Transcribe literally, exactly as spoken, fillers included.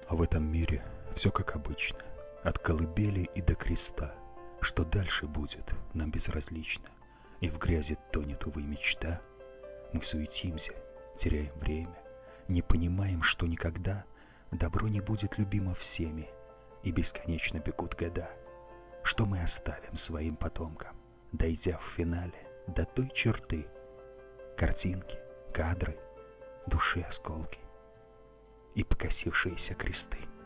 А в этом мире все как обычно, от колыбели и до креста. Что дальше будет, нам безразлично, и в грязи тонет, увы, мечта. Мы суетимся, теряем время, не понимаем, что никогда добро не будет любимо всеми, и бесконечно бегут года. Что мы оставим своим потомкам, дойдя в финале до той черты? Картинки, кадры, души осколки и покосившиеся кресты.